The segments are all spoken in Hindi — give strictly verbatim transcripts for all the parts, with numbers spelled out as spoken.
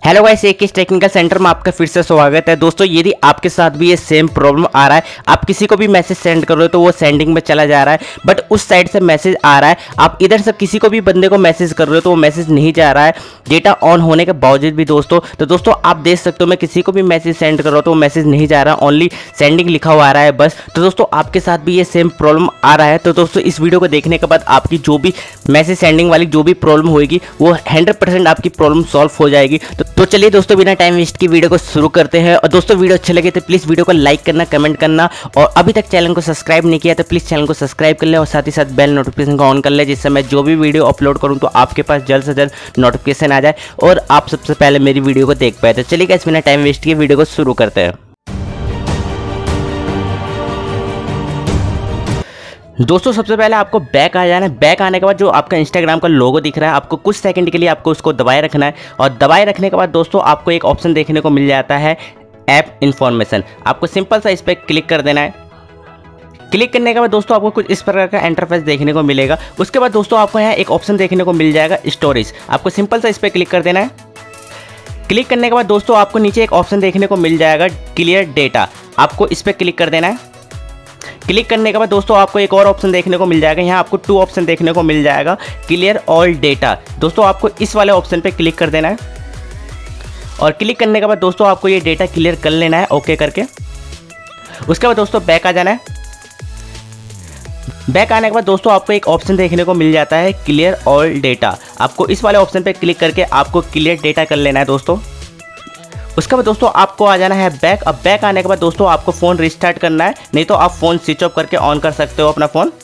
हेलो गाइस, एक इस टेक्निकल सेंटर में आपका फिर से स्वागत है। दोस्तों, यदि आपके साथ भी ये सेम प्रॉब्लम आ रहा है, आप किसी को भी मैसेज सेंड कर रहे हो तो वो सेंडिंग में चला जा रहा है, बट उस साइड से मैसेज आ रहा है, आप इधर से किसी को भी बंदे को मैसेज कर रहे हो तो वो मैसेज नहीं जा रहा है डेटा ऑन होने के बावजूद भी। दोस्तों तो दोस्तों आप देख सकते हो, मैं किसी को भी मैसेज सेंड कर रहा हूँ तो वो मैसेज नहीं जा रहा, ओनली सेंडिंग लिखा हुआ आ रहा है बस। तो दोस्तों आपके साथ भी ये सेम प्रॉब्लम आ रहा है तो दोस्तों इस वीडियो को देखने के बाद आपकी जो भी मैसेज सेंडिंग वाली जो भी प्रॉब्लम होगी वो हंड्रेड परसेंट आपकी प्रॉब्लम सॉल्व हो जाएगी। तो, तो चलिए दोस्तों बिना टाइम वेस्ट की वीडियो को शुरू करते हैं। और दोस्तों वीडियो अच्छे लगे तो प्लीज़ वीडियो को लाइक करना, कमेंट करना, और अभी तक चैनल को सब्सक्राइब नहीं किया तो प्लीज़ चैनल को सब्सक्राइब कर ले और साथ ही साथ बेल नोटिफिकेशन को ऑन कर ले, जिससे मैं जो भी वीडियो अपलोड करूं तो आपके पास जल्द से जल्द नोटिफिकेशन आ जाए और आप सबसे पहले मेरी वीडियो को देख पाए। तो चलिए गाइस बिना टाइम वेस्ट किए वीडियो को शुरू करते हैं। दोस्तों सबसे पहले आपको बैक आ जाना है। बैक आने के बाद जो आपका इंस्टाग्राम का लोगो दिख रहा है, आपको कुछ सेकंड के लिए आपको उसको दबाए रखना है, और दबाए रखने के बाद दोस्तों आपको एक ऑप्शन देखने को मिल जाता है ऐप इन्फॉर्मेशन। आपको सिंपल सा इस पर क्लिक कर देना है। क्लिक करने के बाद दोस्तों आपको कुछ इस प्रकार का इंटरफेस देखने को मिलेगा। उसके बाद दोस्तों आपको यहाँ एक ऑप्शन देखने को मिल जाएगा स्टोरेज। आपको सिंपल सा इस पर क्लिक कर देना है। क्लिक करने के बाद दोस्तों आपको नीचे एक ऑप्शन देखने को मिल जाएगा क्लियर डेटा। आपको इस पर क्लिक कर देना है। क्लिक करने के बाद दोस्तों आपको एक और ऑप्शन देखने को मिल जाएगा। यहाँ आपको टू ऑप्शन देखने को मिल जाएगा क्लियर ऑल डेटा। दोस्तों आपको इस वाले ऑप्शन पे क्लिक कर देना है, और क्लिक करने के बाद दोस्तों आपको ये डेटा क्लियर कर लेना है ओके करके। उसके बाद दोस्तों बैक आ जाना है। बैक आने के बाद दोस्तों आपको एक ऑप्शन देखने को मिल जाता है क्लियर ऑल डेटा। आपको इस वाले ऑप्शन पे क्लिक करके आपको क्लियर डेटा कर लेना है दोस्तों। उसके बाद दोस्तों आपको आ जाना है बैक। अब बैक आने के बाद दोस्तों आपको फ़ोन रिस्टार्ट करना है, नहीं तो आप फ़ोन स्विच ऑफ करके ऑन कर सकते हो अपना फ़ोन।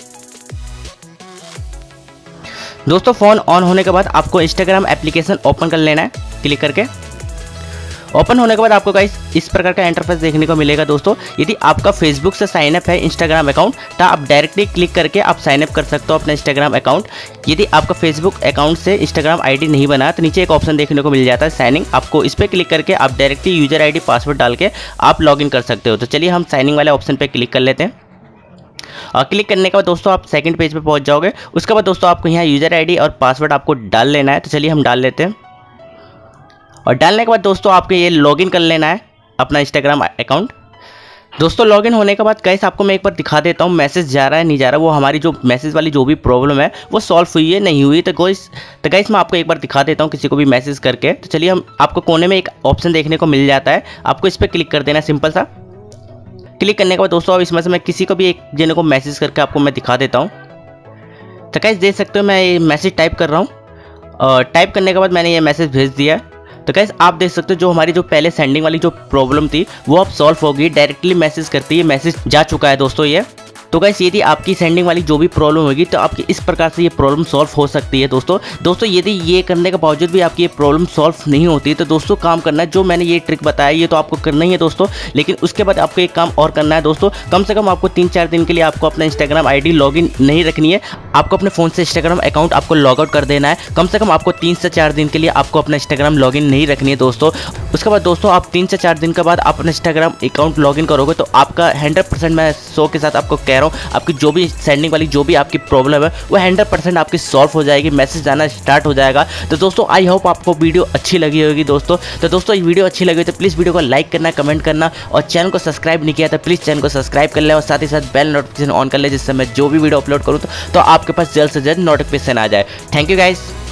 दोस्तों फ़ोन ऑन होने के बाद आपको इंस्टाग्राम एप्लीकेशन ओपन कर लेना है क्लिक करके। ओपन होने के बाद आपको गाइस इस प्रकार का इंटरफेस देखने को मिलेगा। दोस्तों यदि आपका फेसबुक से साइन अप है इंस्टाग्राम अकाउंट तो आप डायरेक्टली क्लिक करके आप साइन अप कर सकते हो अपना इंस्टाग्राम अकाउंट। यदि आपका फेसबुक अकाउंट से इंस्टाग्राम आईडी नहीं बना तो नीचे एक ऑप्शन देखने को मिल जाता है साइनिंग। आपको इस पर क्लिक करके आप डायरेक्टली यूजर आईडी पासवर्ड डाल के आप लॉगिन कर सकते हो। तो चलिए हम साइनिंग वाले ऑप्शन पर क्लिक कर लेते हैं, और क्लिक करने के बाद दोस्तों आप सेकंड पेज पे पहुंच जाओगे। उसके बाद दोस्तों आपको यहाँ यूजर आईडी और पासवर्ड आपको डाल लेना है। तो चलिए हम डाल लेते हैं, और डालने के बाद दोस्तों आपको ये लॉगिन कर लेना है अपना इंस्टाग्राम अकाउंट। दोस्तों लॉगिन होने के बाद गाइस आपको मैं एक बार दिखा देता हूँ मैसेज जा रहा है नहीं जा रहा, वो हमारी जो मैसेज वाली जो भी प्रॉब्लम है वो सॉल्व हुई है नहीं हुई। तो गाइस तो गाइस मैं आपको एक बार दिखा देता हूँ किसी को भी मैसेज करके। तो चलिए हम आपको कोने में एक ऑप्शन देखने को मिल जाता है, आपको इस पर क्लिक कर देना है सिंपल सा। क्लिक करने के बाद दोस्तों अब इसमें से मैं किसी को भी एक जने को मैसेज करके आपको मैं दिखा देता हूँ। तो गाइस देख सकते हो मैं ये मैसेज टाइप कर रहा हूँ, और टाइप करने के बाद मैंने ये मैसेज भेज दिया है। तो गाइस आप देख सकते हो जो हमारी जो पहले सेंडिंग वाली जो प्रॉब्लम थी वो अब सॉल्व हो गई। डायरेक्टली मैसेज करती है, मैसेज जा चुका है दोस्तों ये। तो गाइस यदि आपकी सेंडिंग वाली जो भी प्रॉब्लम होगी तो आपकी इस प्रकार से ये प्रॉब्लम सॉल्व हो सकती है दोस्तों। दोस्तों यदि ये करने के बावजूद भी आपकी ये प्रॉब्लम सॉल्व नहीं होती तो दोस्तों काम करना है, जो मैंने ये ट्रिक बताया ये तो आपको करना ही है दोस्तों। लेकिन उसके बाद आपको एक काम और करना है दोस्तों, कम से कम आपको तीन चार दिन के लिए आपको अपना इंस्टाग्राम आईडी लॉगिन नहीं रखनी है। आपको अपने फ़ोन से इंस्टाग्राम अकाउंट आपको लॉग आउट कर देना है। कम से कम आपको तीन से चार दिन के लिए आपको अपना इंस्टाग्राम लॉगिन नहीं रखनी है दोस्तों। उसके बाद दोस्तों आप तीन से चार दिन के बाद अपना इंस्टाग्राम अकाउंट लॉगिन करोगे तो आपका हंड्रेड परसेंट मैं सौ के साथ आपको कह रहा हूँ आपकी जो भी सेंडिंग वाली जो भी आपकी प्रॉब्लम है वो हंड्रेड परसेंट आपकी सॉल्व हो जाएगी, मैसेज आना स्टार्ट हो जाएगा। तो दोस्तों आई होप आपको वीडियो अच्छी लगी होगी दोस्तों। तो दोस्तों ये वीडियो अच्छी लगी तो प्लीज़ वीडियो को लाइक करना, कमेंट करना, और चैनल को सब्सक्राइब नहीं किया तो प्लीज़ चैनल को सब्सक्राइब कर ले और साथ ही साथ बेल नोटिफिकेशन ऑन कर ले, जिससे मैं जो भी वीडियो अपलोड करूँ तो, तो आपके पास जल्द से जल्द नोटिफिकेशन आ जाए। Thank you guys.